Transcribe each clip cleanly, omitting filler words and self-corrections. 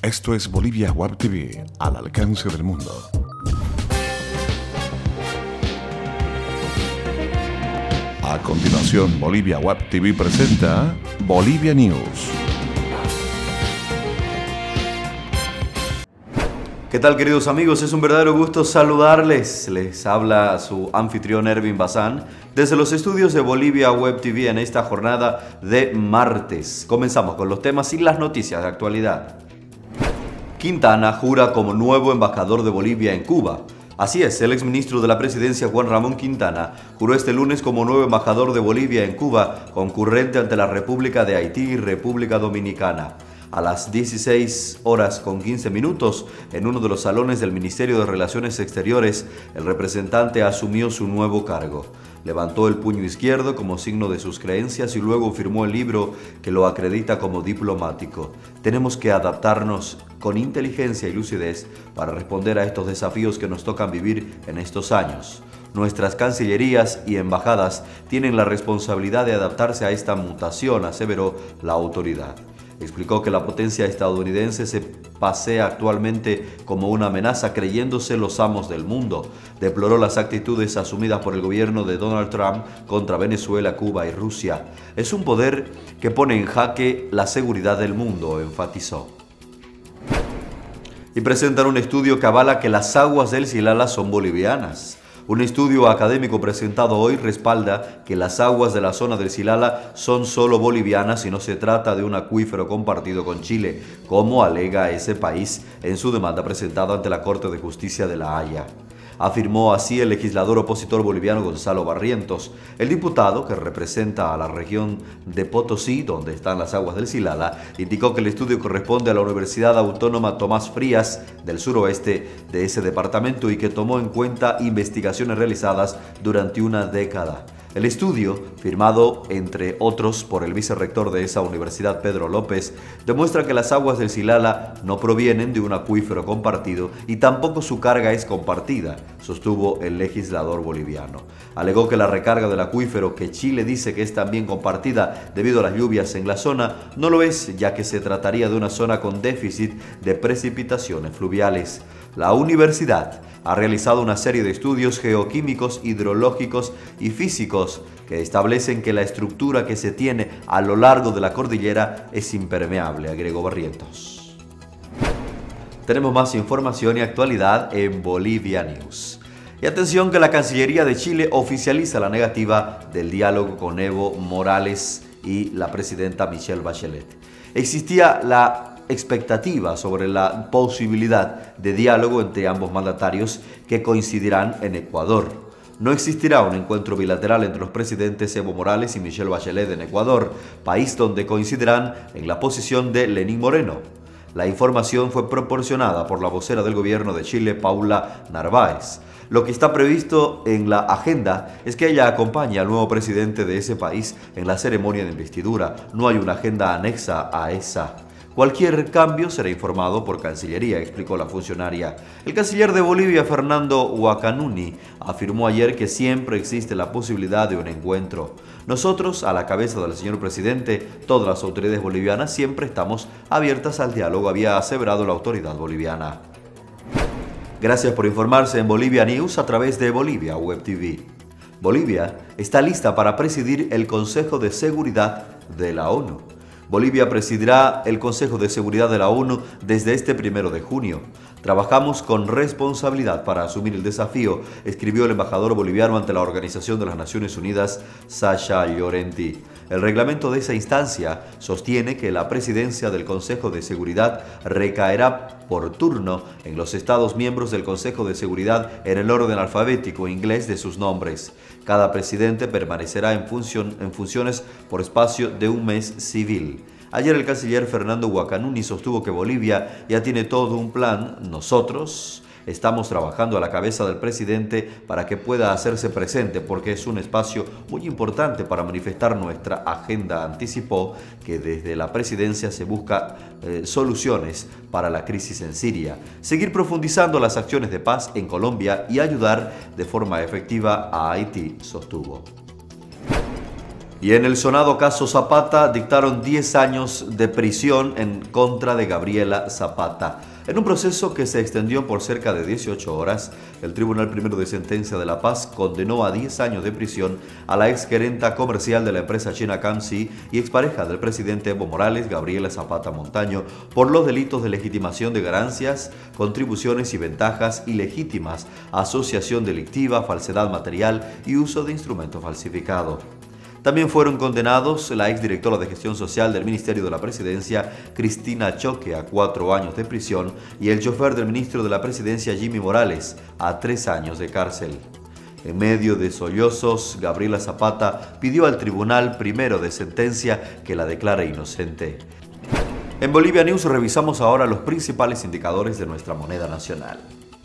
Esto es Bolivia Web TV, al alcance del mundo. A continuación, Bolivia Web TV presenta Bolivia News. ¿Qué tal, queridos amigos? Es un verdadero gusto saludarles. Les habla su anfitrión Ervin Bazán desde los estudios de Bolivia Web TV en esta jornada de martes. Comenzamos con los temas y las noticias de actualidad. Quintana jura como nuevo embajador de Bolivia en Cuba. Así es, el exministro de la Presidencia Juan Ramón Quintana juró este lunes como nuevo embajador de Bolivia en Cuba, concurrente ante la República de Haití y República Dominicana. A las 16:15, en uno de los salones del Ministerio de Relaciones Exteriores, el representante asumió su nuevo cargo. Levantó el puño izquierdo como signo de sus creencias y luego firmó el libro que lo acredita como diplomático. Tenemos que adaptarnos con inteligencia y lucidez para responder a estos desafíos que nos tocan vivir en estos años. Nuestras cancillerías y embajadas tienen la responsabilidad de adaptarse a esta mutación, aseveró la autoridad. Explicó que la potencia estadounidense se pasea actualmente como una amenaza, creyéndose los amos del mundo. Deploró las actitudes asumidas por el gobierno de Donald Trump contra Venezuela, Cuba y Rusia. Es un poder que pone en jaque la seguridad del mundo, enfatizó. Y presentan un estudio que avala que las aguas del Silala son bolivianas. Un estudio académico presentado hoy respalda que las aguas de la zona del Silala son solo bolivianas y no se trata de un acuífero compartido con Chile, como alega ese país en su demanda presentada ante la Corte de Justicia de La Haya. Afirmó así el legislador opositor boliviano Gonzalo Barrientos. El diputado, que representa a la región de Potosí, donde están las aguas del Silala, indicó que el estudio corresponde a la Universidad Autónoma Tomás Frías del suroeste de ese departamento y que tomó en cuenta investigaciones realizadas durante una década. El estudio, firmado entre otros por el vicerrector de esa universidad, Pedro López, demuestra que las aguas del Silala no provienen de un acuífero compartido y tampoco su carga es compartida, sostuvo el legislador boliviano. Alegó que la recarga del acuífero, que Chile dice que es también compartida debido a las lluvias en la zona, no lo es, ya que se trataría de una zona con déficit de precipitaciones fluviales. La universidad ha realizado una serie de estudios geoquímicos, hidrológicos y físicos que establecen que la estructura que se tiene a lo largo de la cordillera es impermeable, agregó Barrientos. Tenemos más información y actualidad en Bolivia News. Y atención que la Cancillería de Chile oficializa la negativa del diálogo con Evo Morales y la presidenta Michelle Bachelet. Existía la expectativa sobre la posibilidad de diálogo entre ambos mandatarios que coincidirán en Ecuador. No existirá un encuentro bilateral entre los presidentes Evo Morales y Michelle Bachelet en Ecuador, país donde coincidirán en la posición de Lenín Moreno. La información fue proporcionada por la vocera del gobierno de Chile, Paula Narváez. Lo que está previsto en la agenda es que ella acompañe al nuevo presidente de ese país en la ceremonia de investidura. No hay una agenda anexa a esa. Cualquier cambio será informado por Cancillería, explicó la funcionaria. El canciller de Bolivia, Fernando Huacanuni, afirmó ayer que siempre existe la posibilidad de un encuentro. Nosotros, a la cabeza del señor presidente, todas las autoridades bolivianas siempre estamos abiertas al diálogo, había aseverado la autoridad boliviana. Gracias por informarse en Bolivia News a través de Bolivia Web TV. Bolivia está lista para presidir el Consejo de Seguridad de la ONU. Bolivia presidirá el Consejo de Seguridad de la ONU desde este 1 de junio. Trabajamos con responsabilidad para asumir el desafío, escribió el embajador boliviano ante la Organización de las Naciones Unidas, Sasha Llorenti. El reglamento de esa instancia sostiene que la presidencia del Consejo de Seguridad recaerá por turno en los Estados miembros del Consejo de Seguridad en el orden alfabético inglés de sus nombres. Cada presidente permanecerá en funciones por espacio de un mes civil. Ayer el canciller Fernando Huacanuni sostuvo que Bolivia ya tiene todo un plan. Nosotros estamos trabajando a la cabeza del presidente para que pueda hacerse presente porque es un espacio muy importante para manifestar nuestra agenda. Anticipó que desde la presidencia se busca soluciones para la crisis en Siria, seguir profundizando las acciones de paz en Colombia y ayudar de forma efectiva a Haití, sostuvo. Y en el sonado caso Zapata dictaron 10 años de prisión en contra de Gabriela Zapata. En un proceso que se extendió por cerca de 18 horas, el Tribunal Primero de Sentencia de La Paz condenó a 10 años de prisión a la exgerenta comercial de la empresa china Camsi y expareja del presidente Evo Morales, Gabriela Zapata Montaño, por los delitos de legitimación de ganancias, contribuciones y ventajas ilegítimas, asociación delictiva, falsedad material y uso de instrumento falsificado. También fueron condenados la exdirectora de Gestión Social del Ministerio de la Presidencia, Cristina Choque, a 4 años de prisión, y el chofer del ministro de la Presidencia, Jimmy Morales, a 3 años de cárcel. En medio de sollozos, Gabriela Zapata pidió al Tribunal Primero de Sentencia que la declare inocente. En Bolivia News revisamos ahora los principales indicadores de nuestra moneda nacional.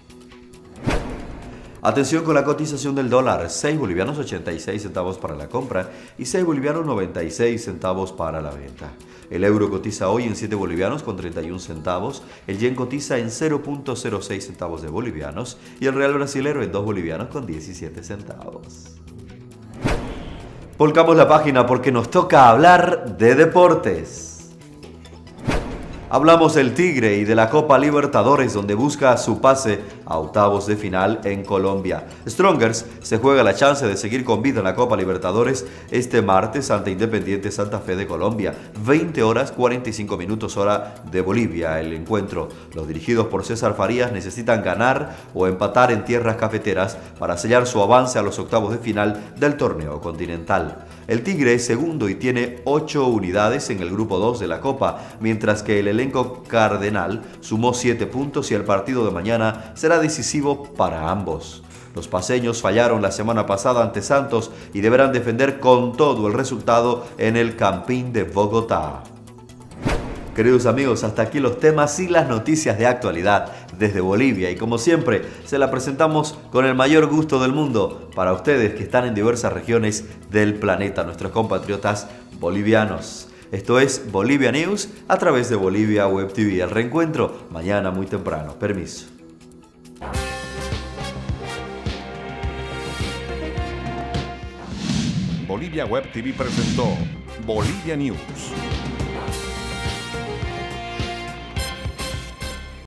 Atención con la cotización del dólar, 6 bolivianos 86 centavos para la compra y 6 bolivianos 96 centavos para la venta. El euro cotiza hoy en 7 bolivianos con 31 centavos, el yen cotiza en 0.06 centavos de bolivianos y el real brasilero en 2 bolivianos con 17 centavos. Volcamos la página porque nos toca hablar de deportes. Hablamos del Tigre y de la Copa Libertadores, donde busca su pase a octavos de final en Colombia. Strongers se juega la chance de seguir con vida en la Copa Libertadores este martes ante Independiente Santa Fe de Colombia. 20 horas 45 minutos hora de Bolivia el encuentro. Los dirigidos por César Farías necesitan ganar o empatar en tierras cafeteras para sellar su avance a los octavos de final del torneo continental. El Tigre es segundo y tiene 8 unidades en el grupo 2 de la Copa, mientras que el elenco cardenal sumó 7 puntos y el partido de mañana será decisivo para ambos. Los paceños fallaron la semana pasada ante Santos y deberán defender con todo el resultado en el Campín de Bogotá. Queridos amigos, hasta aquí los temas y las noticias de actualidad desde Bolivia, y como siempre se la presentamos con el mayor gusto del mundo para ustedes que están en diversas regiones del planeta, nuestros compatriotas bolivianos. Esto es Bolivia News a través de Bolivia Web TV. El reencuentro mañana muy temprano. Permiso. Bolivia Web TV presentó Bolivia News.